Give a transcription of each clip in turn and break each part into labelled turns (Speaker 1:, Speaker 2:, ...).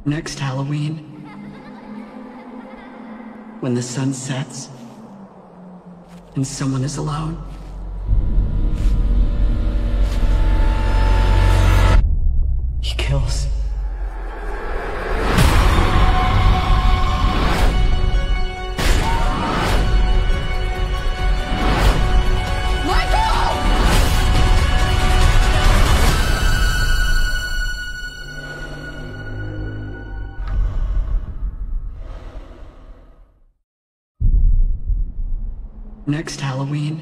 Speaker 1: Next Halloween, when the sun sets and someone is alone, he kills. Next Halloween,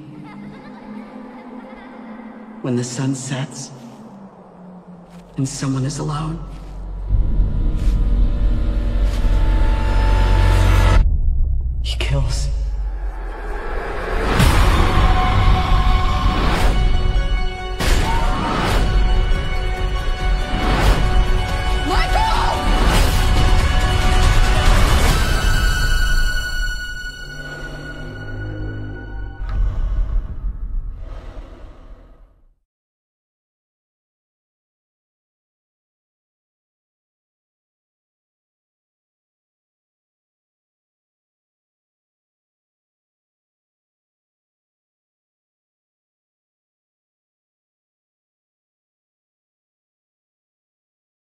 Speaker 1: when the sun sets and someone is alone, he kills.